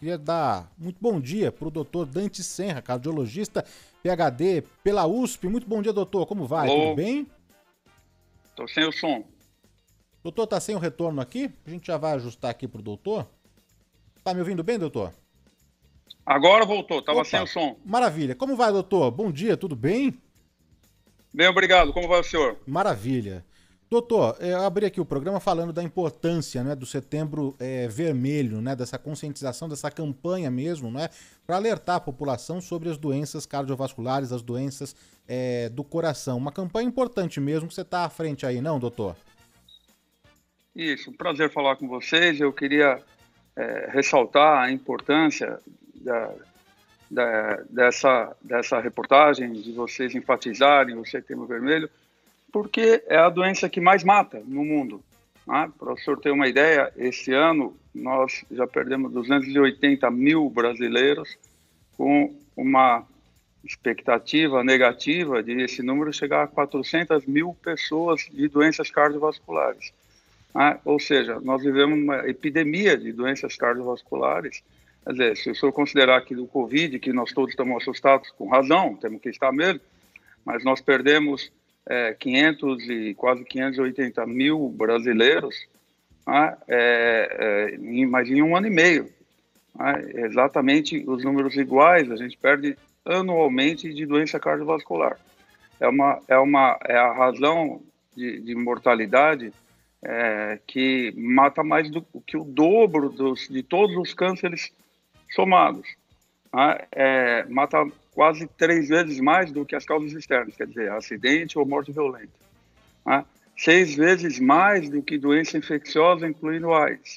Queria dar muito bom dia para o doutor Dante Senra, cardiologista, PhD pela USP. Muito bom dia, doutor. Como vai? Alô? Tudo bem? Tô sem o som. Doutor, tá sem o retorno aqui? A gente já vai ajustar aqui pro doutor. Tá me ouvindo bem, doutor? Agora voltou, tava sem Opa, o som. maravilha. Como vai, doutor? Bom dia, tudo bem? Bem, obrigado. Como vai o senhor? Maravilha. Doutor, eu abri aqui o programa falando da importância, né, do Setembro Vermelho, né, dessa conscientização, dessa campanha mesmo, né, para alertar a população sobre as doenças cardiovasculares, as doenças do coração. Uma campanha importante mesmo, que você está à frente aí, não, doutor? Isso, um prazer falar com vocês. Eu queria ressaltar a importância dessa reportagem, de vocês enfatizarem o Setembro Vermelho, porque é a doença que mais mata no mundo. Né? Para o senhor ter uma ideia, esse ano nós já perdemos 280 mil brasileiros, com uma expectativa negativa de esse número chegar a 400 mil pessoas de doenças cardiovasculares. Né? Ou seja, nós vivemos uma epidemia de doenças cardiovasculares. Quer dizer, se o senhor considerar que do Covid, que nós todos estamos assustados, com razão, temos que estar mesmo, mas nós perdemos 500 e quase 580 mil brasileiros, né, mas em um ano e meio. Né, exatamente os números iguais, a gente perde anualmente de doença cardiovascular. É a razão de mortalidade que mata mais do que o dobro de todos os cânceres somados. Né, mata quase 3 vezes mais do que as causas externas, quer dizer, acidente ou morte violenta. Né? 6 vezes mais do que doença infecciosa, incluindo AIDS.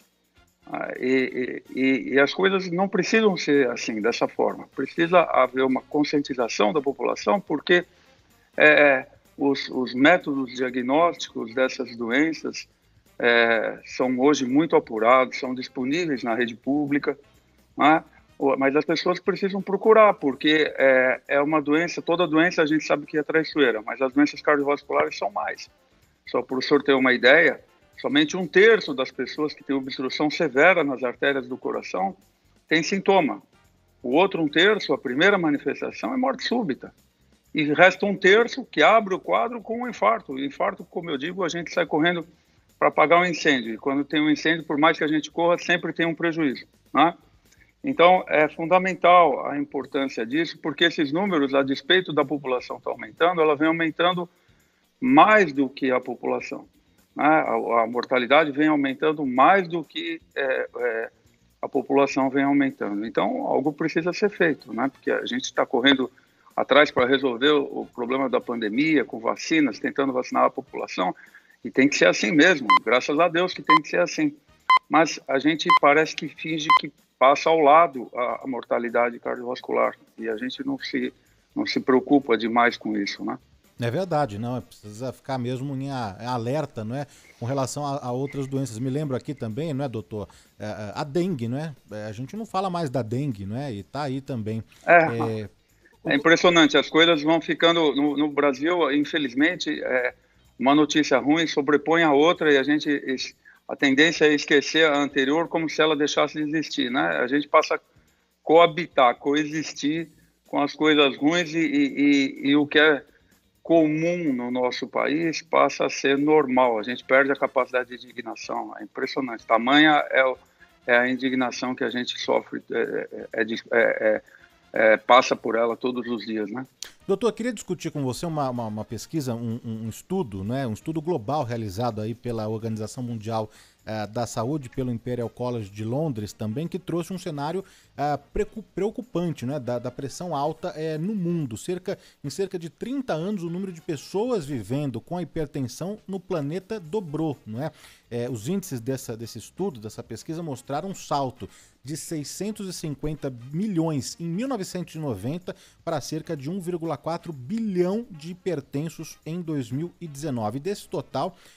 E as coisas não precisam ser assim, dessa forma. Precisa haver uma conscientização da população, porque os métodos diagnósticos dessas doenças são hoje muito apurados, são disponíveis na rede pública, né? Mas as pessoas precisam procurar, porque é uma doença, toda doença a gente sabe que é traiçoeira, mas as doenças cardiovasculares são mais. Só para o senhor ter uma ideia, somente 1/3 das pessoas que têm obstrução severa nas artérias do coração tem sintoma. O outro 1/3, a primeira manifestação é morte súbita. E resta 1/3 que abre o quadro com um infarto. O infarto, como eu digo, a gente sai correndo para apagar um incêndio. E quando tem um incêndio, por mais que a gente corra, sempre tem um prejuízo, né? Então, é fundamental a importância disso, porque esses números, a despeito da população estar aumentando, ela vem aumentando mais do que a população. Né? A mortalidade vem aumentando mais do que a população vem aumentando. Então, algo precisa ser feito, né? Porque a gente está correndo atrás para resolver o problema da pandemia, com vacinas, tentando vacinar a população, e tem que ser assim mesmo, graças a Deus que tem que ser assim. Mas a gente parece que finge que passa ao lado a mortalidade cardiovascular, e a gente não se preocupa demais com isso, né? É verdade, não, precisa ficar mesmo em alerta, não é? Com relação a outras doenças. Me lembro aqui também, não é, doutor? A dengue, não é? A gente não fala mais da dengue, não é? E tá aí também. É impressionante, as coisas vão ficando, no Brasil, infelizmente, uma notícia ruim sobrepõe a outra, e a tendência é esquecer a anterior como se ela deixasse de existir, né? A gente passa a coabitar, coexistir com as coisas ruins, e o que é comum no nosso país passa a ser normal. A gente perde a capacidade de indignação. É impressionante. Tamanha é a indignação que a gente sofre, passa por ela todos os dias, né? Doutor, eu queria discutir com você uma pesquisa, um estudo, né? Um estudo global realizado aí pela Organização Mundial da Saúde, pelo Imperial College de Londres também, que trouxe um cenário preocupante, né? Da pressão alta no mundo. Em cerca de 30 anos, o número de pessoas vivendo com a hipertensão no planeta dobrou, não é? Os índices desse estudo, dessa pesquisa, mostraram um salto de 650 milhões em 1990 para cerca de 1,4 bilhão de hipertensos em 2019. Desse total,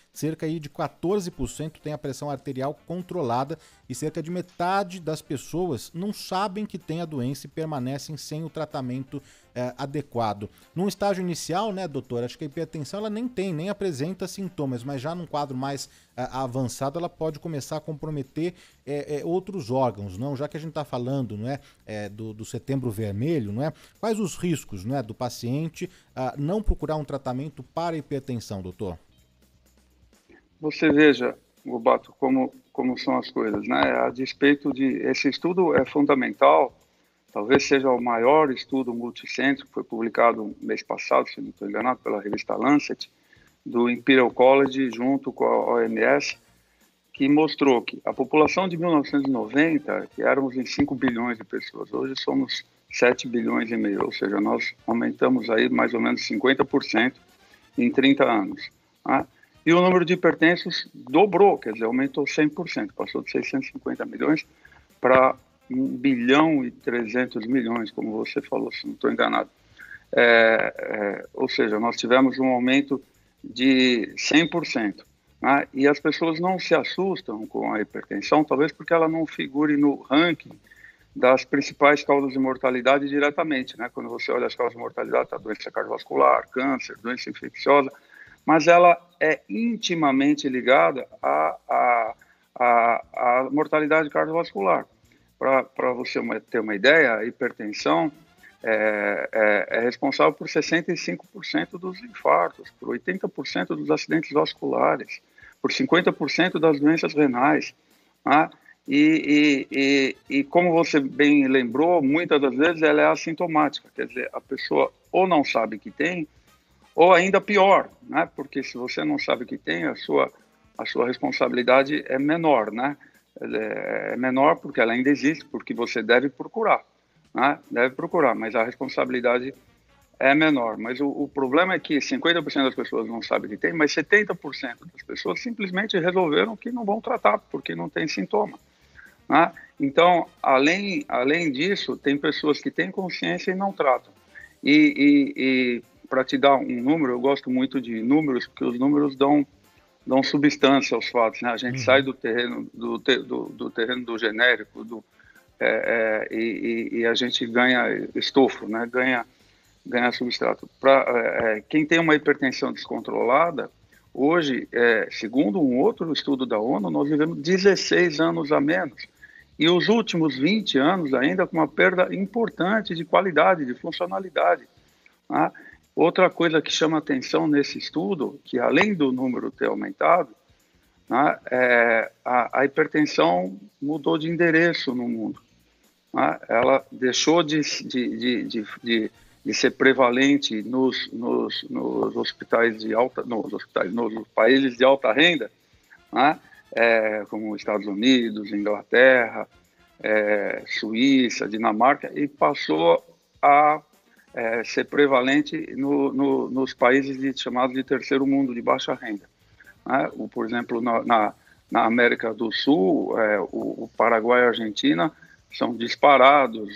cerca aí de 14% tem a pressão arterial controlada e cerca de metade das pessoas não sabem que tem a doença e permanecem sem o tratamento adequado. Num estágio inicial, né, doutor, acho que a hipertensão ela nem apresenta sintomas, mas já num quadro mais avançado ela pode começar a comprometer outros órgãos, não? Já que a gente está falando, não é, do setembro vermelho, não é? Quais os riscos, não é, do paciente não procurar um tratamento para a hipertensão, doutor? Você veja, Lobato, como são as coisas, né? A despeito de... Esse estudo é fundamental, talvez seja o maior estudo multicêntrico, que foi publicado mês passado, se não estou enganado, pela revista Lancet, do Imperial College, junto com a OMS, que mostrou que a população de 1990, que éramos em 5 bilhões de pessoas, hoje somos 7 bilhões e meio, ou seja, nós aumentamos aí mais ou menos 50% em 30 anos. Né? E o número de hipertensos dobrou, quer dizer, aumentou 100%, passou de 650 milhões para 1 bilhão e 300 milhões, como você falou, se não estou enganado. Ou seja, nós tivemos um aumento de 100%. Né? E as pessoas não se assustam com a hipertensão, talvez porque ela não figure no ranking das principais causas de mortalidade diretamente. Né? Quando você olha as causas de mortalidade, tá doença cardiovascular, câncer, doença infecciosa, mas ela é intimamente ligada à mortalidade cardiovascular. Para você ter uma ideia, a hipertensão é responsável por 65% dos infartos, por 80% dos acidentes vasculares, por 50% das doenças renais. Né? E como você bem lembrou, muitas das vezes ela é assintomática, quer dizer, a pessoa ou não sabe que tem, ou ainda pior, né? Porque se você não sabe que tem, a sua responsabilidade é menor, né? É menor porque ela ainda existe, porque você deve procurar, né? Deve procurar, mas a responsabilidade é menor. Mas o problema é que 50% das pessoas não sabem que tem, mas 70% das pessoas simplesmente resolveram que não vão tratar, porque não tem sintoma. Né? Então, além disso, tem pessoas que têm consciência e não tratam. E para te dar um número, eu gosto muito de números, porque os números dão substância aos fatos, né? A gente sai do terreno do terreno do genérico, e a gente ganha estofo, né? Ganha substrato. Quem tem uma hipertensão descontrolada, hoje, segundo um outro estudo da ONU, nós vivemos 16 anos a menos. E os últimos 20 anos ainda com uma perda importante de qualidade, de funcionalidade. Né? Outra coisa que chama atenção nesse estudo, que além do número ter aumentado, né, a hipertensão mudou de endereço no mundo. Né? Ela deixou de ser prevalente nos hospitais de alta, nos países de alta renda, né? Como Estados Unidos, Inglaterra, Suíça, Dinamarca, e passou a ser prevalente nos países chamados de terceiro mundo, de baixa renda. Né? Por exemplo, na América do Sul, o Paraguai e a Argentina são disparados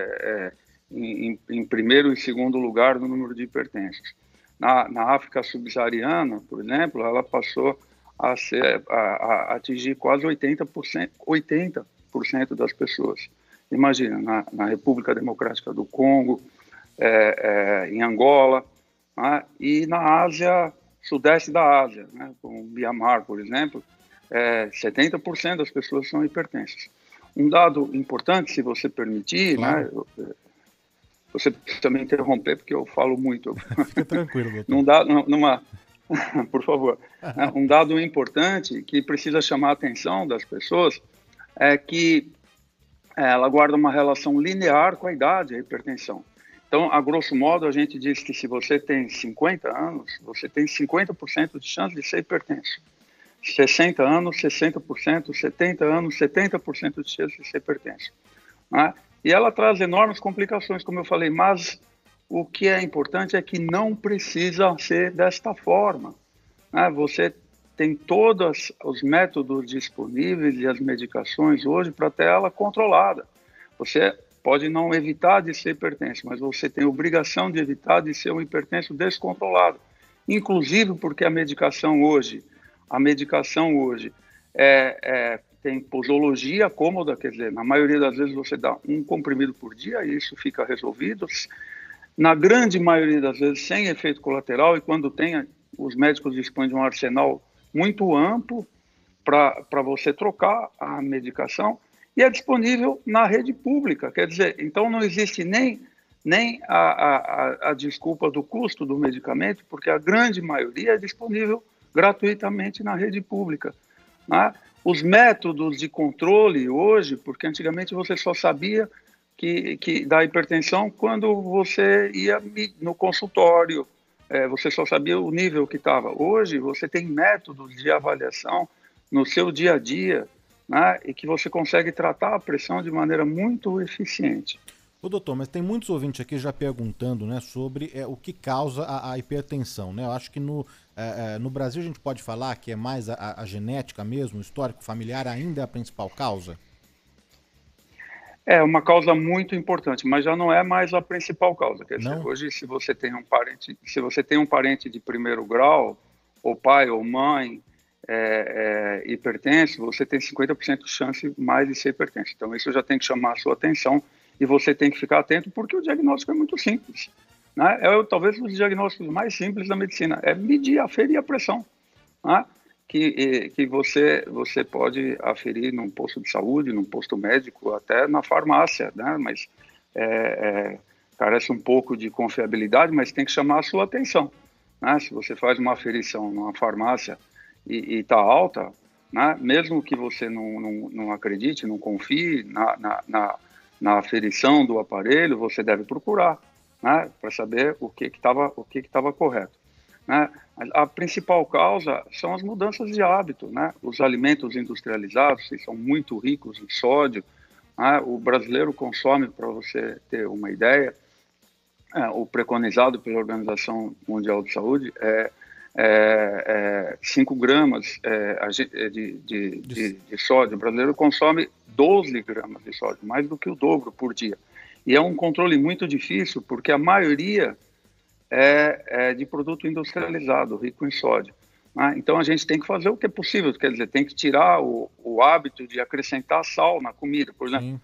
em primeiro e segundo lugar no número de hipertensos. Na África subsaariana, por exemplo, ela passou a atingir quase 80% das pessoas. Imagina, na República Democrática do Congo, em Angola, né? E na Ásia, sudeste da Ásia, né? Como Myanmar, por exemplo, 70% das pessoas são hipertensas. Um dado importante, se você permitir, claro, né? Você precisa me interromper, porque eu falo muito. Fica tranquilo, doutor. Por favor. Um dado importante que precisa chamar a atenção das pessoas é que ela guarda uma relação linear com a idade, a hipertensão. Então, a grosso modo, a gente diz que se você tem 50 anos, você tem 50% de chance de ser hipertenso. 60 anos, 60%, 70 anos, 70% de chance de ser hipertenso. Né? E ela traz enormes complicações, como eu falei, mas o que é importante é que não precisa ser desta forma. Né? Você tem todos os métodos disponíveis e as medicações hoje para ter ela controlada. Você pode não evitar de ser hipertenso, mas você tem obrigação de evitar de ser um hipertenso descontrolado. Inclusive porque a medicação hoje, a medicação hoje tem posologia cômoda, quer dizer, na maioria das vezes você dá um comprimido por dia e isso fica resolvido. Na grande maioria das vezes sem efeito colateral, e quando tem, os médicos dispõem de um arsenal muito amplo para você trocar a medicação, e é disponível na rede pública, quer dizer, então não existe nem a desculpa do custo do medicamento, porque a grande maioria é disponível gratuitamente na rede pública, né? Os métodos de controle hoje, porque antigamente você só sabia que da hipertensão quando você ia no consultório, você só sabia o nível que estava. Hoje você tem métodos de avaliação no seu dia a dia, né, e que você consegue tratar a pressão de maneira muito eficiente. Ô doutor, mas tem muitos ouvintes aqui já perguntando, né, sobre o que causa a hipertensão, né? Eu acho que no Brasil a gente pode falar que é mais a genética mesmo, o histórico familiar ainda é a principal causa? É uma causa muito importante, mas já não é mais a principal causa. Quer dizer, Não? hoje, se você tem um parente de primeiro grau, ou pai ou mãe hipertenso, você tem 50% de chance mais de ser hipertenso. Então, isso já tem que chamar a sua atenção e você tem que ficar atento, porque o diagnóstico é muito simples, né? Talvez um dos diagnósticos mais simples da medicina, é medir, aferir a pressão, né? Que você pode aferir num posto de saúde, num posto médico, até na farmácia, né? Mas carece um pouco de confiabilidade, mas tem que chamar a sua atenção, né? Se você faz uma aferição numa farmácia e está alta, né? Mesmo que você não acredite, não confie na aferição do aparelho, você deve procurar, né? Para saber o que estava correto, né? A principal causa são as mudanças de hábito, né? Os alimentos industrializados, que são muito ricos em sódio, né? O brasileiro consome, para você ter uma ideia, o preconizado pela Organização Mundial de Saúde 5 gramas de sódio. O brasileiro consome 12 gramas de sódio, mais do que o dobro por dia. E é um controle muito difícil, porque a maioria é de produto industrializado, rico em sódio, né? Então a gente tem que fazer o que é possível, quer dizer, tem que tirar o hábito de acrescentar sal na comida, por exemplo.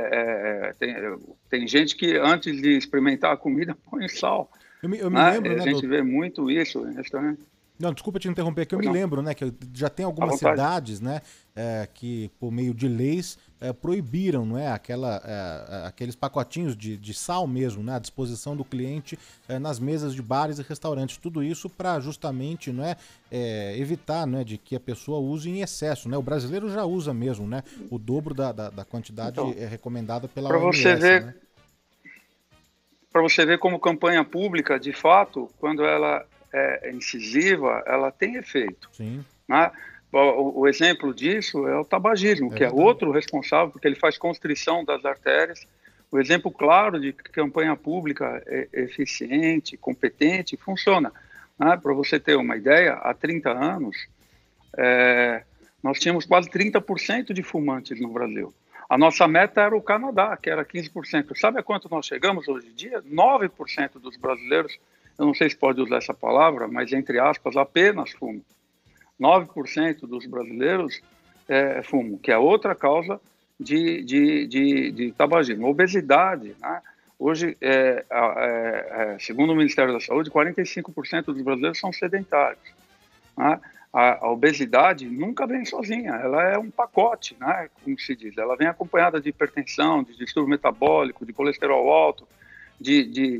Tem gente que antes de experimentar a comida põe sal. Eu me né? lembro, né, a gente vê muito isso em restaurante. Não, desculpa te interromper, que eu me lembro, né, que já tem algumas cidades, né, que por meio de leis proibiram, não é, aqueles pacotinhos de sal mesmo, né, à disposição do cliente nas mesas de bares e restaurantes. Tudo isso para justamente, não evitar, né, de que a pessoa use em excesso, né. O brasileiro já usa mesmo, né, o dobro da quantidade recomendada pela OMS, né? Para você ver como campanha pública, de fato, quando ela é incisiva, ela tem efeito. Sim. Né? O exemplo disso é o tabagismo, que é outro responsável, porque ele faz constrição das artérias. O exemplo claro de campanha pública eficiente, competente, funciona. Né? Para você ter uma ideia, há 30 anos, nós tínhamos quase 30% de fumantes no Brasil. A nossa meta era o Canadá, que era 15%. Sabe a quanto nós chegamos hoje em dia? 9% dos brasileiros, eu não sei se pode usar essa palavra, mas entre aspas, apenas fumam. 9% dos brasileiros fumam, que é outra causa de tabagismo. Obesidade, né? Hoje, segundo o Ministério da Saúde, 45% dos brasileiros são sedentários, né? A obesidade nunca vem sozinha, ela é um pacote, né, como se diz. Ela vem acompanhada de hipertensão, de distúrbio metabólico, de colesterol alto, de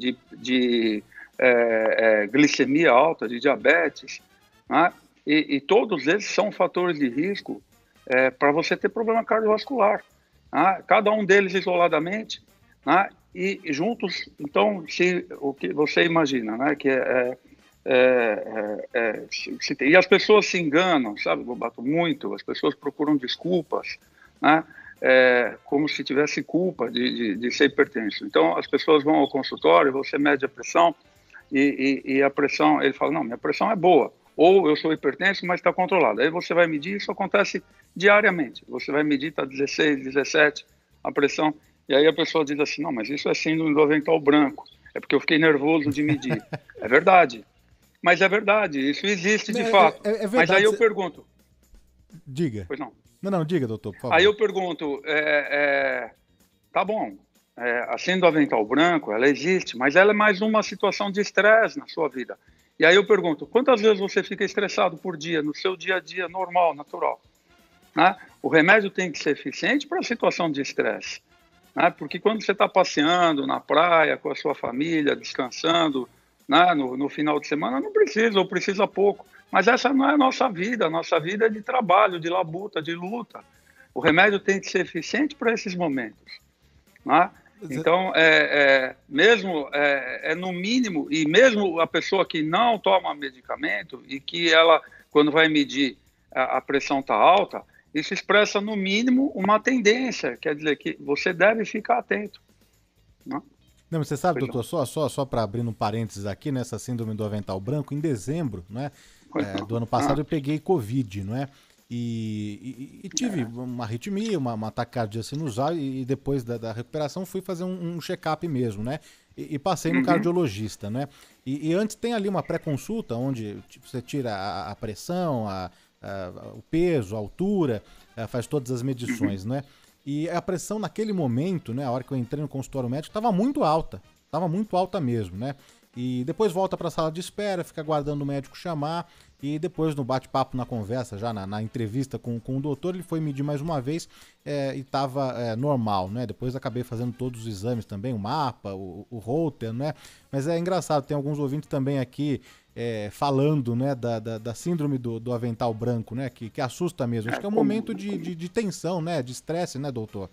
glicemia alta, de diabetes, né? E todos esses são fatores de risco para você ter problema cardiovascular, né? Cada um deles isoladamente, né? E juntos, então, o que você imagina, né, que e as pessoas se enganam, sabe, Bobato, muito. As pessoas procuram desculpas, né, como se tivesse culpa de ser hipertenso. Então, as pessoas vão ao consultório, você mede a pressão e a pressão, ele fala, não, minha pressão é boa, ou eu sou hipertenso, mas está controlada. Aí você vai medir, isso acontece diariamente. Você vai medir, está 16, 17 a pressão, e aí a pessoa diz assim, não, mas isso é síndrome do avental branco, é porque eu fiquei nervoso de medir. É verdade. Mas é verdade, isso existe de fato. Verdade. Mas aí eu pergunto... Diga. Pois não. Não, diga, doutor, por favor. Aí eu pergunto, tá bom, a síndrome do avental branco, ela existe, mas ela é mais uma situação de estresse na sua vida. E aí eu pergunto, quantas vezes você fica estressado por dia, no seu dia a dia normal, natural? Né? O remédio tem que ser eficiente para a situação de estresse. Né? Porque quando você está passeando na praia com a sua família, descansando, né? no final de semana, não precisa, ou precisa pouco. Mas essa não é a nossa vida é de trabalho, de labuta, de luta. O remédio tem que ser eficiente para esses momentos. Né? Então, mesmo no mínimo, e mesmo a pessoa que não toma medicamento e que ela, quando vai medir, a pressão está alta, isso expressa, no mínimo, uma tendência, quer dizer que você deve ficar atento. Né? Não, você sabe, doutor, só para abrir um parênteses aqui, nessa síndrome do avental branco, em dezembro, né, do ano passado, eu peguei Covid, não é? E tive uma arritmia, uma taquicardia sinusal, e depois da recuperação fui fazer um check-up mesmo, né? E passei no cardiologista, né? E antes tem ali uma pré-consulta, onde você tira a pressão, o peso, a altura, faz todas as medições, né? E a pressão naquele momento, né, a hora que eu entrei no consultório médico, estava muito alta mesmo, né? E depois volta para a sala de espera, fica aguardando o médico chamar, e depois no bate-papo, na conversa, já na entrevista com o doutor, ele foi medir mais uma vez e estava normal, né? Depois acabei fazendo todos os exames também, o mapa, o Holter, né? Mas é engraçado, tem alguns ouvintes também aqui falando, né, da síndrome do avental branco, né? Que assusta mesmo. Acho que é um momento de tensão, né? De estresse, né, doutor?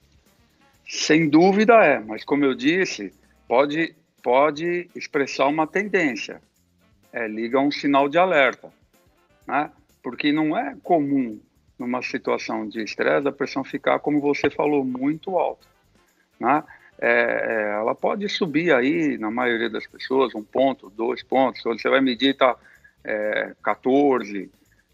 Sem dúvida mas como eu disse, pode expressar uma tendência. Liga um sinal de alerta, né? Porque não é comum, numa situação de estresse, a pressão ficar, como você falou, muito alta, né? Ela pode subir aí, na maioria das pessoas, 1 ponto, 2 pontos. Quando você vai medir, está 14,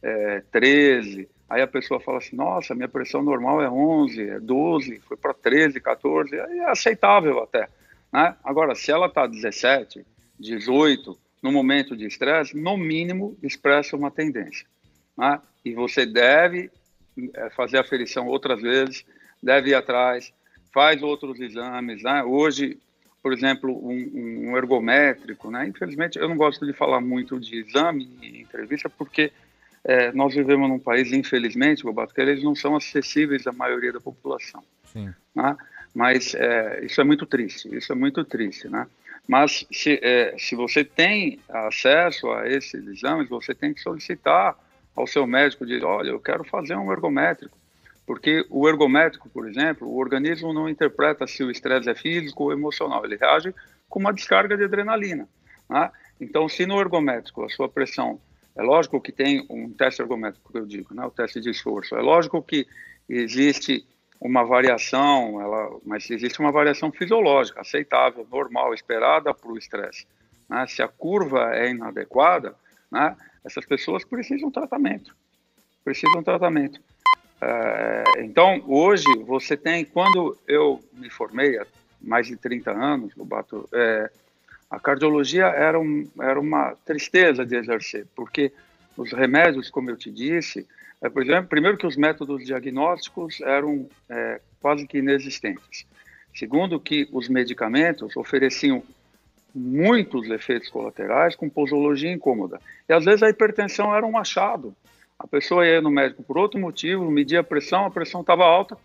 13. Aí a pessoa fala assim, nossa, minha pressão normal é 11, é 12, foi para 13, 14, aí é aceitável até. Né? Agora, se ela está 17, 18, no momento de estresse, no mínimo expressa uma tendência. Né? E você deve fazer a aferição outras vezes, deve ir atrás, faz outros exames. Né? Hoje, por exemplo, um ergométrico, né? Infelizmente, eu não gosto de falar muito de exame e entrevista, porque nós vivemos num país, infelizmente, Lobato, que eles não são acessíveis à maioria da população. Sim. Né? Mas isso é muito triste, né? Mas se você tem acesso a esses exames, você tem que solicitar ao seu médico, dizer, olha, eu quero fazer um ergométrico, porque o ergométrico, por exemplo, o organismo não interpreta se o estresse é físico ou emocional, ele reage com uma descarga de adrenalina, né? Então, se no ergométrico a sua pressão, é lógico que tem um teste ergométrico que eu digo, né? O teste de esforço, é lógico que existe uma variação, mas existe uma variação fisiológica, aceitável, normal, esperada para o estresse. Né? Se a curva é inadequada, né, essas pessoas precisam tratamento. Então, hoje, você tem, quando eu me formei, há mais de 30 anos, Lobato, a cardiologia era uma tristeza de exercer, porque os remédios, como eu te disse, por exemplo, primeiro que os métodos diagnósticos eram quase que inexistentes. Segundo que os medicamentos ofereciam muitos efeitos colaterais com posologia incômoda. E às vezes a hipertensão era um achado. A pessoa ia no médico por outro motivo, media a pressão estava alta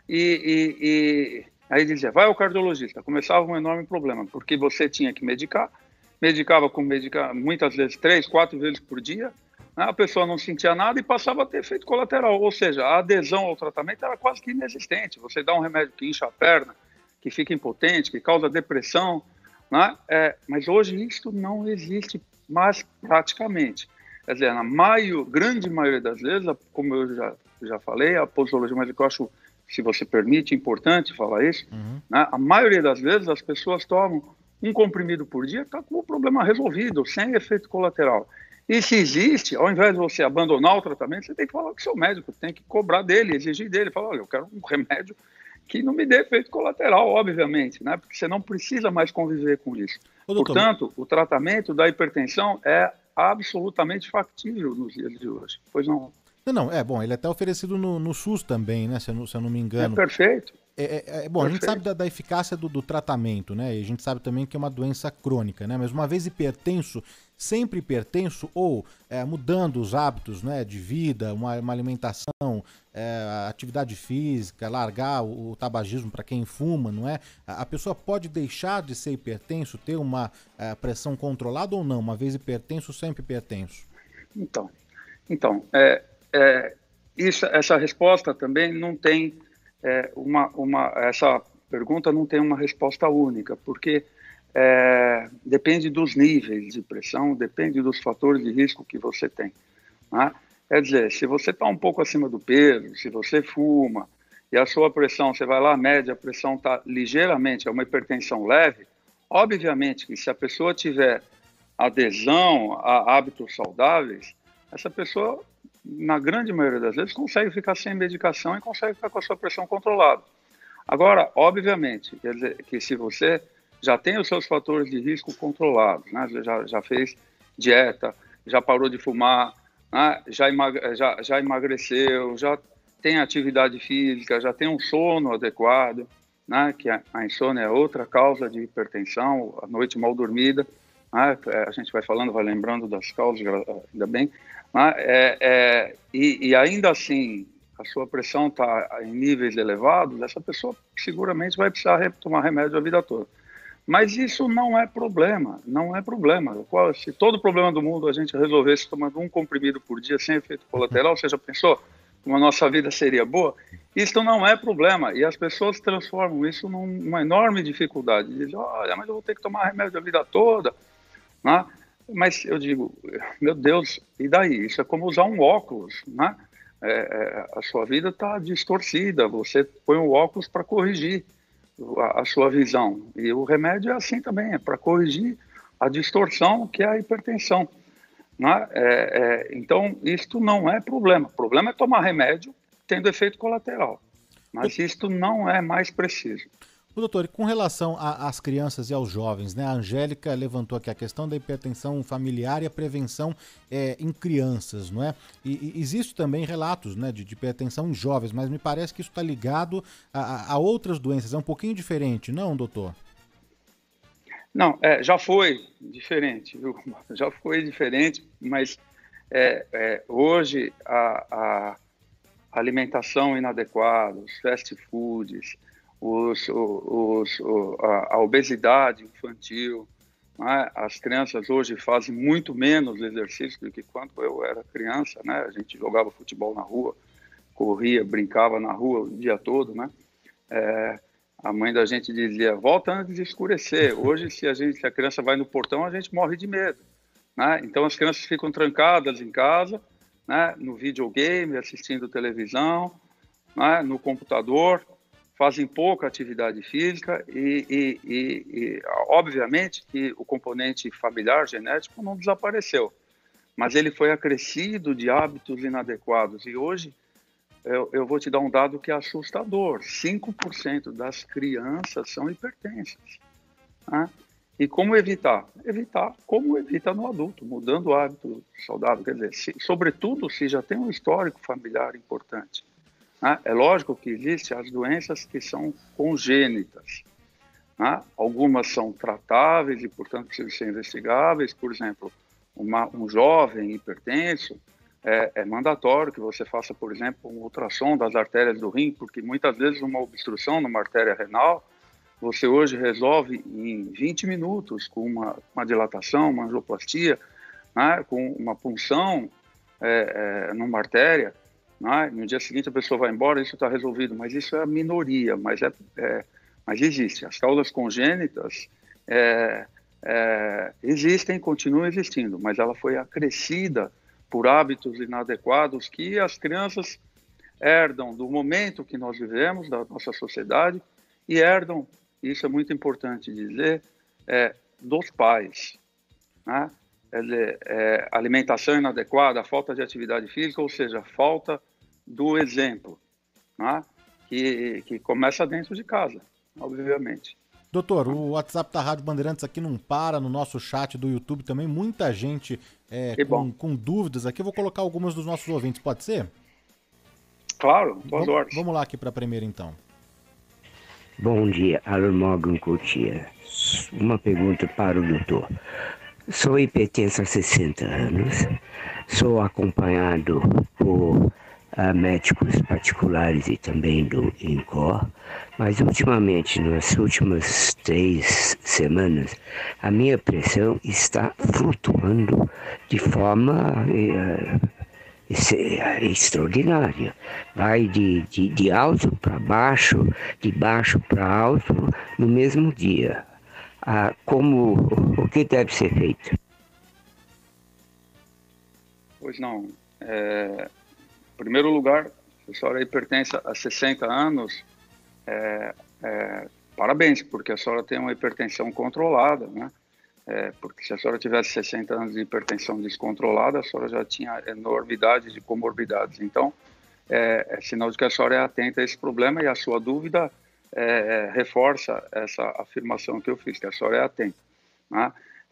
e aí dizia, vai ao cardiologista. Começava um enorme problema, porque você tinha que medicava muitas vezes 3, 4 vezes por dia, a pessoa não sentia nada e passava a ter efeito colateral, ou seja, a adesão ao tratamento era quase que inexistente. Você dá um remédio que incha a perna, que fica impotente, que causa depressão, né? Mas hoje isso não existe mais praticamente. Quer dizer, na grande maioria das vezes, como eu já falei, a posologia, mas eu acho, se você permite, importante falar isso, né? A maioria das vezes as pessoas tomam um comprimido por dia, está com o problema resolvido, sem efeito colateral. E se existe, ao invés de você abandonar o tratamento, você tem que falar com o seu médico, tem que cobrar dele, exigir dele, falar, olha, eu quero um remédio que não me dê efeito colateral, obviamente, né? Porque você não precisa mais conviver com isso. Ô, doutor, Portanto, o tratamento da hipertensão é absolutamente factível nos dias de hoje. Pois não. não, é bom, ele é até oferecido no SUS também, né? Se eu não me É engano. perfeito. Bom, a gente Perfeito. sabe da eficácia do tratamento, né? E a gente sabe também que é uma doença crônica, né? Mas uma vez hipertenso, sempre hipertenso, ou mudando os hábitos, né, de vida, uma alimentação, atividade física, largar o tabagismo para quem fuma, não é? A pessoa pode deixar de ser hipertenso, ter uma pressão controlada ou não? Uma vez hipertenso, sempre hipertenso? Então, essa resposta também não tem essa pergunta não tem uma resposta única, porque depende dos níveis de pressão, depende dos fatores de risco que você tem, né? Quer dizer, se você está um pouco acima do peso, se você fuma e a sua pressão, você vai lá, mede, a pressão está ligeiramente, é uma hipertensão leve, obviamente que se a pessoa tiver adesão a hábitos saudáveis, essa pessoa, na grande maioria das vezes, consegue ficar sem medicação e consegue ficar com a sua pressão controlada. Agora, obviamente, quer dizer que se você já tem os seus fatores de risco controlados, né? Já fez dieta, já parou de fumar, né? Já emagreceu, já tem atividade física, já tem um sono adequado, né? Que a insônia é outra causa de hipertensão, a noite mal dormida, né? A gente vai falando, vai lembrando das causas, ainda bem, né? E ainda assim a sua pressão está em níveis elevados, essa pessoa seguramente vai precisar tomar remédio a vida toda. Mas isso não é problema, não é problema. Se todo problema do mundo a gente resolvesse tomando um comprimido por dia sem efeito colateral, você já pensou como a nossa vida seria boa? Isso não é problema. E as pessoas transformam isso numa enorme dificuldade. Dizem, olha, mas eu vou ter que tomar remédio a vida toda, né? Mas eu digo, meu Deus, e daí? Isso é como usar um óculos, né? A sua vida está distorcida, você põe o óculos para corrigir a sua visão. E o remédio é assim também, é para corrigir a distorção que é a hipertensão, né? Então, isto não é problema. O problema é tomar remédio tendo efeito colateral. Mas isto não é mais preciso. Doutor, e com relação às crianças e aos jovens, né? A Angélica levantou aqui a questão da hipertensão familiar e a prevenção em crianças, não é? E existe também relatos, né, de hipertensão em jovens, mas me parece que isso está ligado a outras doenças. É um pouquinho diferente, não, doutor? Não, já foi diferente, viu? Já foi diferente, mas hoje a alimentação inadequada, os fast foods, a obesidade infantil, né? As crianças hoje fazem muito menos exercício do que quando eu era criança, né? A gente jogava futebol na rua, corria, brincava na rua o dia todo, né? A mãe da gente dizia, volta antes de escurecer. Hoje, se a criança vai no portão, a gente morre de medo, né? Então, as crianças ficam trancadas em casa, né? No videogame, assistindo televisão, né? No computador, fazem pouca atividade física e obviamente que o componente familiar genético não desapareceu, mas ele foi acrescido de hábitos inadequados. E hoje eu vou te dar um dado que é assustador: 5% das crianças são hipertensas, né? E como evitar? Evitar como evita no adulto, mudando o hábito saudável. Quer dizer, sobretudo se já tem um histórico familiar importante. É lógico que existem as doenças que são congênitas, né? Algumas são tratáveis e, portanto, precisam ser investigáveis. Por exemplo, um jovem hipertenso, é mandatório que você faça, por exemplo, um ultrassom das artérias do rim, porque muitas vezes uma obstrução numa artéria renal, você hoje resolve em 20 minutos com uma dilatação, uma angioplastia, né? Com uma punção numa artéria. No dia seguinte a pessoa vai embora, isso está resolvido, mas isso é a minoria, mas existe. As causas congênitas existem, continuam existindo, mas ela foi acrescida por hábitos inadequados que as crianças herdam do momento que nós vivemos, da nossa sociedade, e herdam, isso é muito importante dizer, dos pais, né? Alimentação inadequada, falta de atividade física, ou seja, falta do exemplo, né? que começa dentro de casa, obviamente. Doutor, o WhatsApp da Rádio Bandeirantes aqui não para, no nosso chat do YouTube também, muita gente com dúvidas aqui. Eu vou colocar algumas dos nossos ouvintes, pode ser? Claro, boas horas. Vamos lá aqui para a primeira, então. Bom dia, Alan Morgan Coutinho. Uma pergunta para o doutor. Sou hipertenso há 60 anos, sou acompanhado por médicos particulares e também do INCOR, mas ultimamente, nas últimas 3 semanas, a minha pressão está flutuando de forma extraordinária. Vai de alto para baixo, de baixo para alto no mesmo dia. O que deve ser feito? Pois não. Em primeiro lugar, a senhora aí pertence a 60 anos, parabéns, porque a senhora tem uma hipertensão controlada, né? Porque se a senhora tivesse 60 anos de hipertensão descontrolada, a senhora já tinha enormidade de comorbidades. Então, é sinal de que a senhora é atenta a esse problema, e a sua dúvida reforça essa afirmação que eu fiz, que a senhora é atenta, né?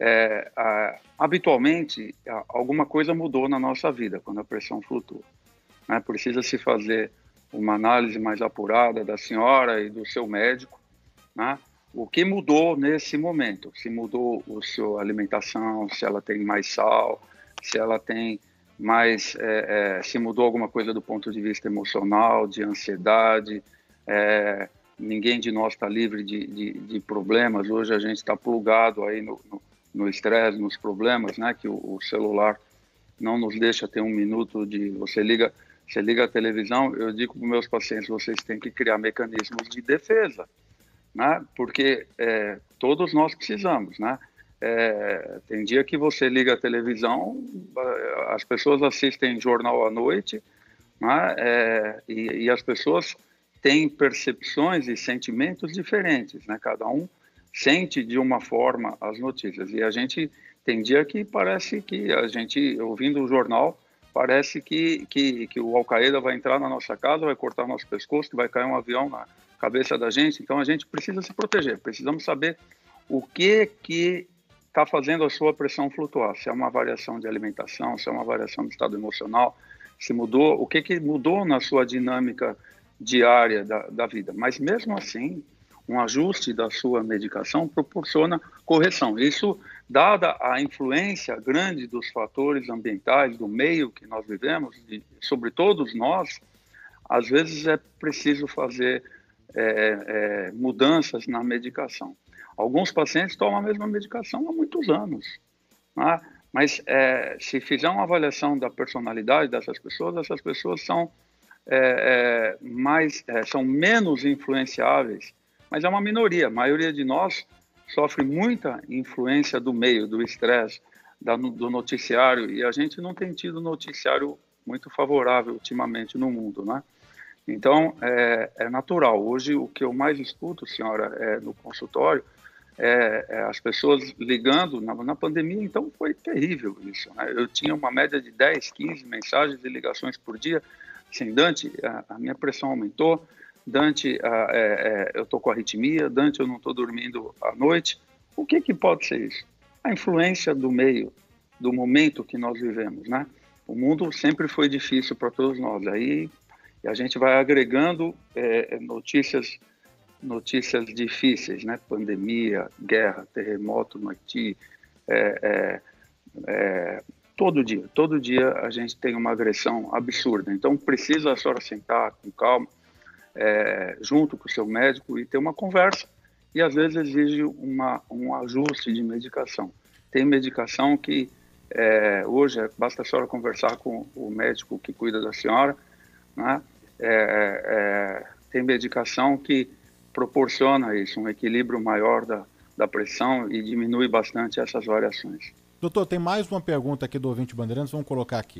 Habitualmente, alguma coisa mudou na nossa vida quando a pressão flutua, né? Precisa se fazer uma análise mais apurada da senhora e do seu médico, né? O que mudou nesse momento? Se mudou a sua alimentação, se ela tem mais sal, se ela tem mais... se mudou alguma coisa do ponto de vista emocional, de ansiedade. Ninguém de nós está livre de problemas. Hoje a gente está plugado aí no estresse, nos problemas, né? Que o celular não nos deixa ter um minuto de... Você liga a televisão, eu digo para os meus pacientes, vocês têm que criar mecanismos de defesa, né? Porque todos nós precisamos, né? Tem dia que você liga a televisão, as pessoas assistem jornal à noite, né? E as pessoas têm percepções e sentimentos diferentes, né? Cada um sente de uma forma as notícias, e a gente tem dia que parece que a gente, ouvindo o jornal, parece que o Al-Qaeda vai entrar na nossa casa, vai cortar nosso pescoço, que vai cair um avião na cabeça da gente. Então a gente precisa se proteger, precisamos saber o que está fazendo a sua pressão flutuar, se é uma variação de alimentação, se é uma variação do estado emocional, se mudou, o que mudou na sua dinâmica diária da vida. Mas mesmo assim, um ajuste da sua medicação proporciona correção. Isso, dada a influência grande dos fatores ambientais, do meio que nós vivemos, sobre todos nós, às vezes é preciso fazer mudanças na medicação. Alguns pacientes tomam a mesma medicação há muitos anos, né? Mas se fizer uma avaliação da personalidade dessas pessoas, essas pessoas são são menos influenciáveis, mas é uma minoria. A maioria de nós sofre muita influência do meio, do estresse, do noticiário, e a gente não tem tido noticiário muito favorável ultimamente no mundo, né? Então, é natural. Hoje, o que eu mais escuto, senhora, no consultório, as pessoas ligando. Na pandemia, então, foi terrível isso, né? Eu tinha uma média de 10, 15 mensagens e ligações por dia. Assim, Dante, a minha pressão aumentou. Dante, eu estou com arritmia. Dante, eu não estou dormindo à noite. O que pode ser isso? A influência do meio, do momento que nós vivemos, né? O mundo sempre foi difícil para todos nós. Aí a gente vai agregando notícias difíceis, né? Pandemia, guerra, terremoto no Haiti. Todo dia a gente tem uma agressão absurda. Então precisa a senhora sentar com calma, junto com o seu médico, e ter uma conversa. E às vezes exige um ajuste de medicação. Tem medicação que hoje basta a senhora conversar com o médico que cuida da senhora, né? Tem medicação que proporciona isso, um equilíbrio maior da pressão, e diminui bastante essas variações. Doutor, tem mais uma pergunta aqui do ouvinte Bandeirantes, vamos colocar aqui.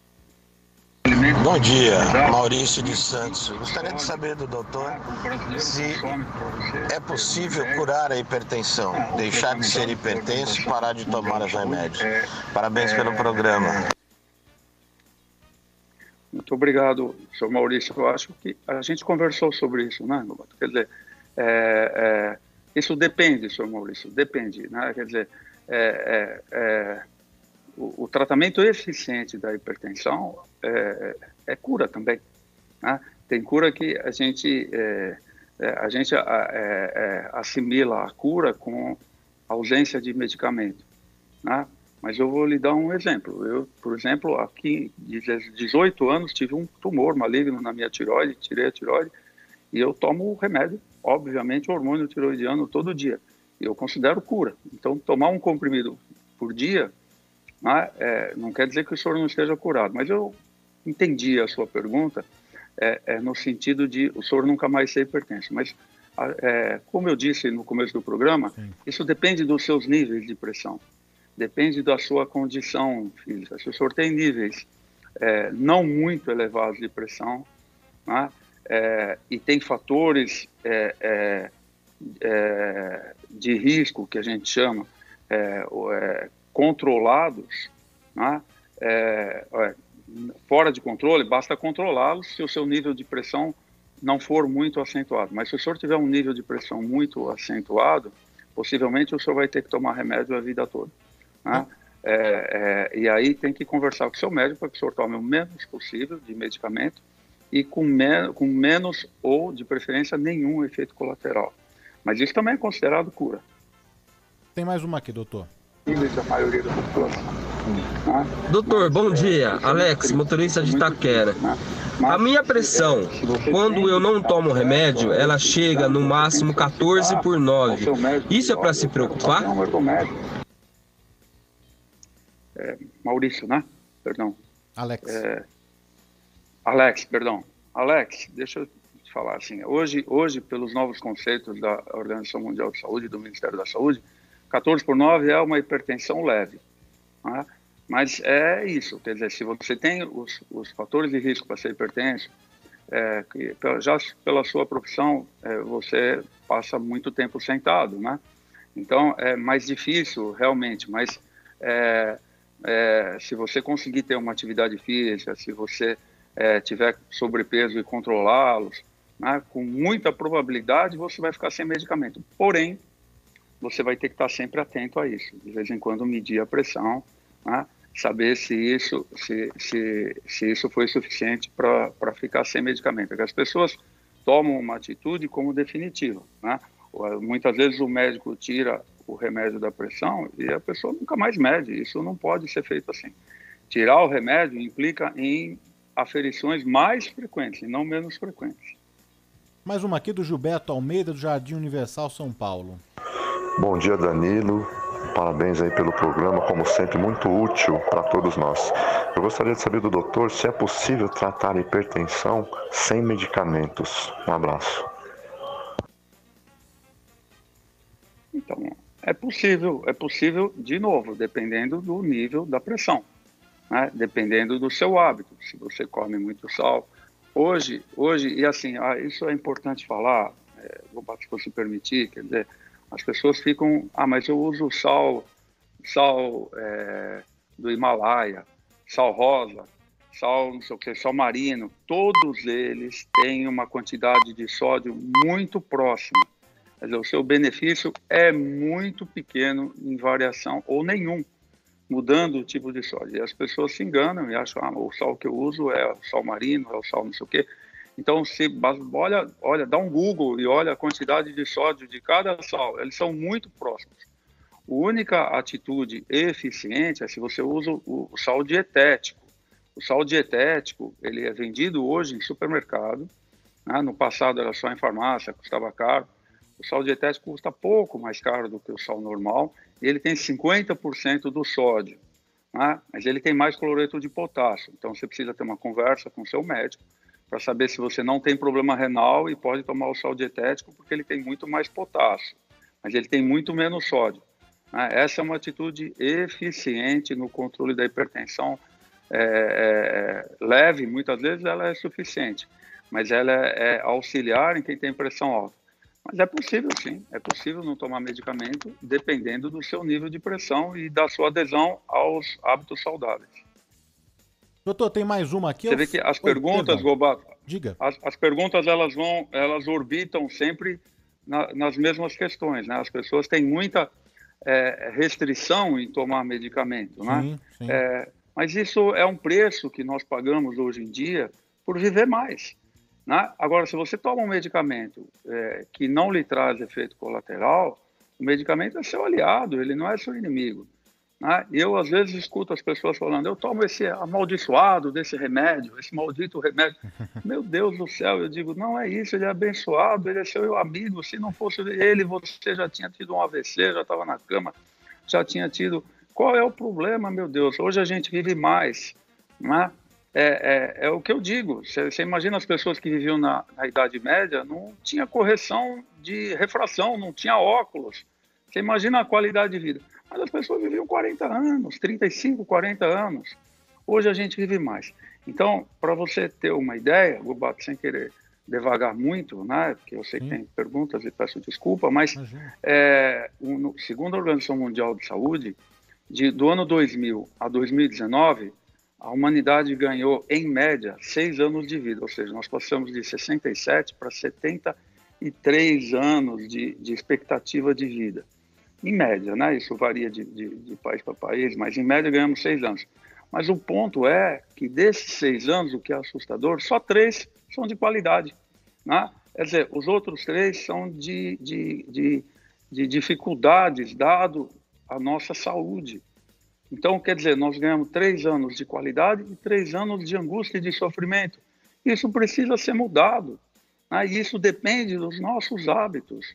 Bom dia, Maurício de Santos. Gostaria de saber do doutor se é possível curar a hipertensão, deixar de ser hipertenso e parar de tomar os remédios. Parabéns pelo programa. Muito obrigado, senhor Maurício. Eu acho que a gente conversou sobre isso, né, Lobato? Quer dizer, isso depende, senhor Maurício, depende, né? Quer dizer, o tratamento eficiente da hipertensão é cura também, né? Tem cura que a gente assimila a cura com ausência de medicamento, né? Mas eu vou lhe dar um exemplo. Eu, por exemplo, aqui, de 18 anos, tive um tumor maligno na minha tireoide, tirei a tireoide, e eu tomo remédio, obviamente, hormônio tiroidiano todo dia. E eu considero cura. Então, tomar um comprimido por dia, né, não quer dizer que o senhor não esteja curado. Mas eu entendi a sua pergunta no sentido de o senhor nunca mais ser hipertenso. Mas, como eu disse no começo do programa, sim, isso depende dos seus níveis de pressão. Depende da sua condição física. Se o senhor tem níveis não muito elevados de pressão, né, e tem fatores de risco, que a gente chama, controlados, né, fora de controle, basta controlá-los se o seu nível de pressão não for muito acentuado. Mas se o senhor tiver um nível de pressão muito acentuado, possivelmente o senhor vai ter que tomar remédio a vida toda. Né? E aí tem que conversar com o seu médico para que o senhor tome o menos possível de medicamento e com menos ou, de preferência, nenhum efeito colateral. Mas isso também é considerado cura. Tem mais uma aqui, doutor. A maioria da população. Doutor, bom dia. Alex, motorista de Itaquera. A minha pressão, quando eu não tomo remédio, ela chega no máximo 14/9. Isso é para se preocupar? Maurício, né? Perdão. Alex. Alex, perdão. Alex, deixa eu te falar assim. Hoje, pelos novos conceitos da Organização Mundial de Saúde, do Ministério da Saúde, 14/9 é uma hipertensão leve. Né? Mas é isso, quer dizer, se você tem os fatores de risco para ser hipertenso, já pela sua profissão, você passa muito tempo sentado, né? Então, é mais difícil, realmente, mas se você conseguir ter uma atividade física, se você tiver sobrepeso e controlá-los, né, com muita probabilidade você vai ficar sem medicamento. Porém, você vai ter que estar sempre atento a isso. De vez em quando medir a pressão, né, saber se isso foi suficiente para ficar sem medicamento. Porque as pessoas tomam uma atitude como definitiva, né? Muitas vezes o médico tira o remédio da pressão e a pessoa nunca mais mede. Isso não pode ser feito assim. Tirar o remédio implica em aferições mais frequentes e não menos frequentes. Mais uma aqui do Gilberto Almeida, do Jardim Universal, São Paulo. Bom dia, Danilo. Parabéns aí pelo programa, como sempre, muito útil para todos nós. Eu gostaria de saber do doutor se é possível tratar a hipertensão sem medicamentos. Um abraço. Então, é possível, de novo, dependendo do nível da pressão, né? Dependendo do seu hábito, se você come muito sal. Hoje e assim, isso é importante falar, se você permitir, quer dizer, as pessoas ficam, mas eu uso sal do Himalaia, sal rosa, sal não sei o que, sal marino, todos eles têm uma quantidade de sódio muito próxima. Quer dizer, o seu benefício é muito pequeno em variação, ou nenhum, mudando o tipo de sódio. E as pessoas se enganam e acham, o sal que eu uso é o sal marino, é o sal não sei o quê. Então, olha, dá um Google e olha a quantidade de sódio de cada sal. Eles são muito próximos. A única atitude eficiente é se você usa o sal dietético. O sal dietético, ele é vendido hoje em supermercado, né? No passado era só em farmácia, custava caro. O sal dietético custa pouco mais caro do que o sal normal e ele tem 50% do sódio, né? Mas ele tem mais cloreto de potássio. Então, você precisa ter uma conversa com o seu médico para saber se você não tem problema renal e pode tomar o sal dietético porque ele tem muito mais potássio, mas ele tem muito menos sódio. Né? Essa é uma atitude eficiente no controle da hipertensão leve, muitas vezes ela é suficiente, mas ela é auxiliar em quem tem pressão alta. Mas é possível sim, é possível não tomar medicamento dependendo do seu nível de pressão e da sua adesão aos hábitos saudáveis. Doutor, tem mais uma aqui. Você vê que as perguntas, Gobato, diga. As perguntas elas orbitam sempre nas mesmas questões, né? As pessoas têm muita restrição em tomar medicamento, né? Sim. Mas isso é um preço que nós pagamos hoje em dia por viver mais, né? Agora, se você toma um medicamento que não lhe traz efeito colateral, o medicamento é seu aliado, ele não é seu inimigo, né? Eu, às vezes, escuto as pessoas falando, eu tomo esse amaldiçoado desse remédio, esse maldito remédio. Meu Deus do céu, eu digo, não é isso, ele é abençoado, ele é seu amigo, se não fosse ele, você já tinha tido um AVC, já estava na cama, já tinha tido... Qual é o problema, meu Deus? Hoje a gente vive mais, né? É o que eu digo, você imagina as pessoas que viviam na Idade Média, não tinha correção de refração, não tinha óculos, você imagina a qualidade de vida. Mas as pessoas viviam 40 anos, 35, 40 anos. Hoje a gente vive mais. Então, para você ter uma ideia, Gobato, sem querer devagar muito, né, porque eu sei que tem perguntas e peço desculpa, mas segundo a Organização Mundial de Saúde, do ano 2000 a 2019, a humanidade ganhou, em média, 6 anos de vida. Ou seja, nós passamos de 67 para 73 anos de expectativa de vida. Em média, né? Isso varia de país para país, mas em média ganhamos 6 anos. Mas o ponto é que desses 6 anos, o que é assustador, só 3 são de qualidade, né? Quer dizer, os outros 3 são de dificuldades dado a nossa saúde. Então, quer dizer, nós ganhamos 3 anos de qualidade e 3 anos de angústia e de sofrimento. Isso precisa ser mudado, né? E isso depende dos nossos hábitos.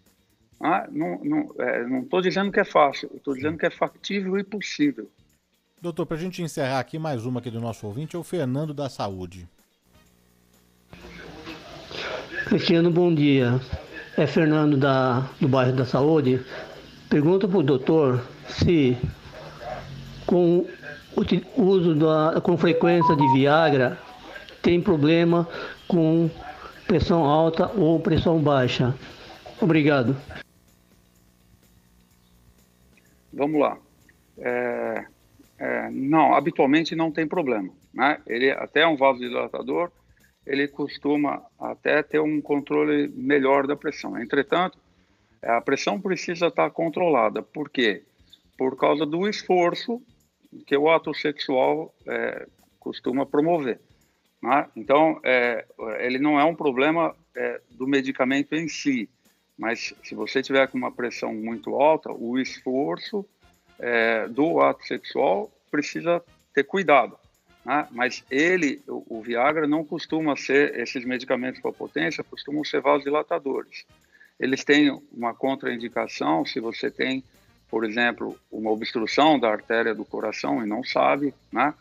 Não estou dizendo que é fácil, estou dizendo que é factível e possível. Doutor, para a gente encerrar aqui, mais uma aqui do nosso ouvinte, é o Fernando da Saúde. Cristiano, bom dia. É Fernando do bairro da Saúde. Pergunta para o doutor se com o uso com frequência de Viagra tem problema com pressão alta ou pressão baixa. Obrigado. Vamos lá. Não, habitualmente não tem problema, né? Ele até é um vasodilatador, ele costuma até ter um controle melhor da pressão. Entretanto, a pressão precisa estar controlada. Por quê? Por causa do esforço que o ato sexual costuma promover, né? Então, ele não é um problema do medicamento em si, mas se você tiver com uma pressão muito alta, o esforço do ato sexual precisa ter cuidado, né? Mas o Viagra não costuma ser, esses medicamentos para potência costumam ser vasodilatadores. Eles têm uma contraindicação se você tem, por exemplo, uma obstrução da artéria do coração e não sabe, né?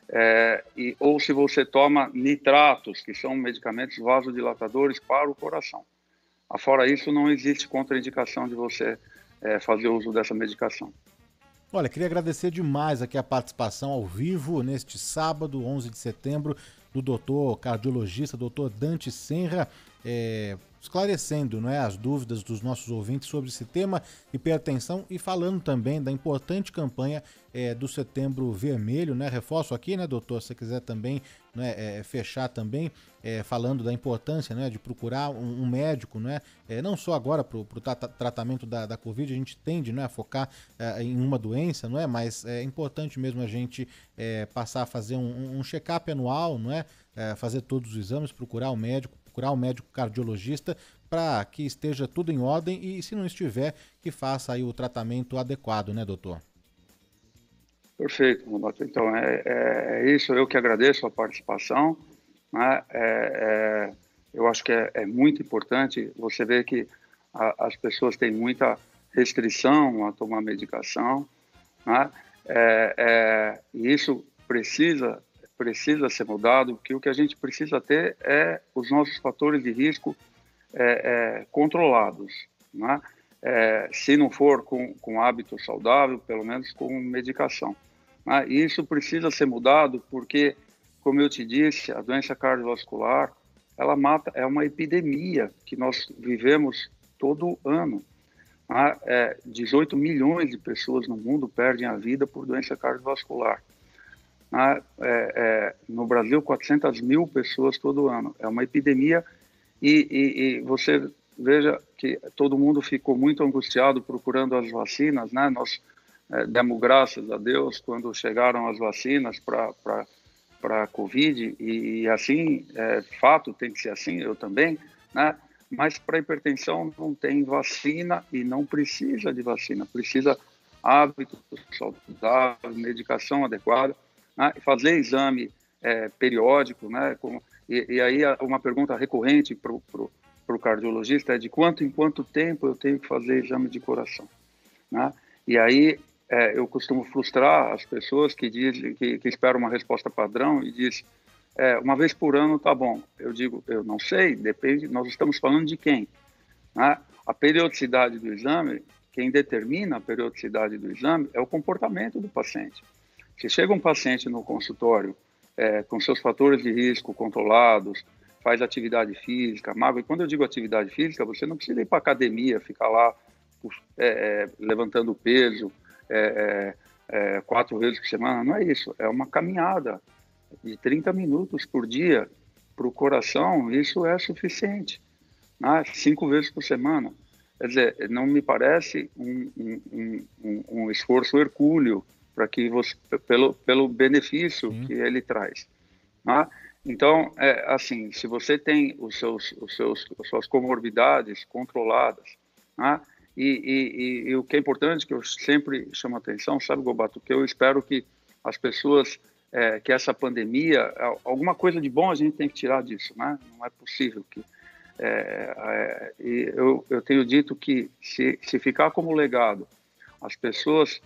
Ou se você toma nitratos, que são medicamentos vasodilatadores para o coração. Fora isso, não existe contraindicação de você fazer uso dessa medicação. Olha, queria agradecer demais aqui a participação ao vivo neste sábado, 11 de setembro, do doutor cardiologista, doutor Dante Senra, esclarecendo, né, as dúvidas dos nossos ouvintes sobre esse tema, hipertensão, e falando também da importante campanha do Setembro Vermelho, né? Reforço aqui, né, doutor, se você quiser também, né, fechar também, falando da importância, né, de procurar um médico, né, não só agora para o tratamento da Covid, a gente tende, né, a focar em uma doença, não é? Mas é importante mesmo a gente passar a fazer um check-up anual, não é? Fazer todos os exames, procurar o médico cardiologista para que esteja tudo em ordem e, se não estiver, que faça aí o tratamento adequado, né, doutor? Perfeito, Roberto. Então, é isso, eu que agradeço a participação, né? Eu acho que é muito importante você ver que as pessoas têm muita restrição a tomar medicação, né? E isso precisa ser mudado, porque o que a gente precisa ter é os nossos fatores de risco controlados, né? Se não for com hábito saudável, pelo menos com medicação. E isso precisa ser mudado porque, como eu te disse, a doença cardiovascular, ela mata, é uma epidemia que nós vivemos todo ano. 18 milhões de pessoas no mundo perdem a vida por doença cardiovascular. né? No Brasil, 400 mil pessoas todo ano. É uma epidemia e você veja que todo mundo ficou muito angustiado procurando as vacinas, né? Nós demos graças a Deus quando chegaram as vacinas para a Covid e assim, fato, tem que ser assim, eu também, né? Mas para hipertensão não tem vacina e não precisa de vacina, precisa hábitos saudáveis, medicação adequada, né? Fazer exame periódico, né? E aí uma pergunta recorrente para o cardiologista é de quanto em quanto tempo eu tenho que fazer exame de coração, né? E aí eu costumo frustrar as pessoas que dizem que esperam uma resposta padrão e dizem uma vez por ano tá bom. Eu digo, eu não sei, depende, nós estamos falando de quem, né? A periodicidade do exame, quem determina a periodicidade do exame é o comportamento do paciente. Se chega um paciente no consultório com seus fatores de risco controlados, faz atividade física, magro, e quando eu digo atividade física, você não precisa ir para academia, ficar lá levantando peso 4 vezes por semana, não é isso, é uma caminhada de 30 minutos por dia para o coração, isso é suficiente, né? 5 vezes por semana. Quer dizer, não me parece um esforço hercúleo para que você, pelo benefício que ele traz, né? Então, assim, se você tem as suas comorbidades controladas, né? E o que é importante, que eu sempre chamo a atenção, sabe, Gobato, que eu espero que as pessoas, que essa pandemia, alguma coisa de bom a gente tem que tirar disso, né? Não é possível que... eu tenho dito que se ficar como legado, as pessoas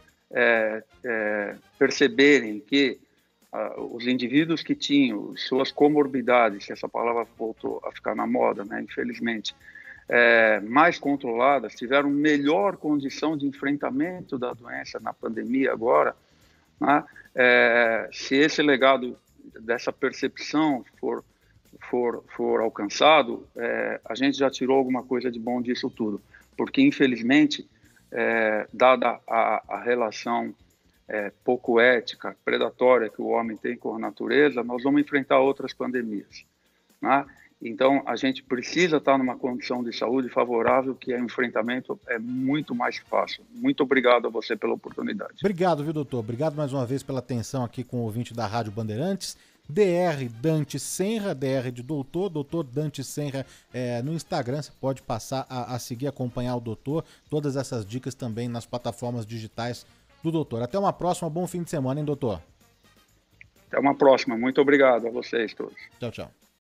perceberem que os indivíduos que tinham suas comorbidades, que essa palavra voltou a ficar na moda, né, infelizmente, mais controladas, tiveram melhor condição de enfrentamento da doença na pandemia agora, né? Se esse legado dessa percepção for alcançado, a gente já tirou alguma coisa de bom disso tudo, porque infelizmente, dada a relação pouco ética, predatória que o homem tem com a natureza, nós vamos enfrentar outras pandemias, né? Então, a gente precisa estar numa condição de saúde favorável, que o enfrentamento é muito mais fácil. Muito obrigado a você pela oportunidade. Obrigado, viu, doutor? Obrigado mais uma vez pela atenção aqui com o ouvinte da Rádio Bandeirantes. Dr. Dante Senra, Dr. de doutor Dante Senra no Instagram, você pode passar a seguir, acompanhar o doutor, todas essas dicas também nas plataformas digitais do doutor. Até uma próxima, bom fim de semana, hein, doutor? Até uma próxima, muito obrigado a vocês todos. Tchau, tchau.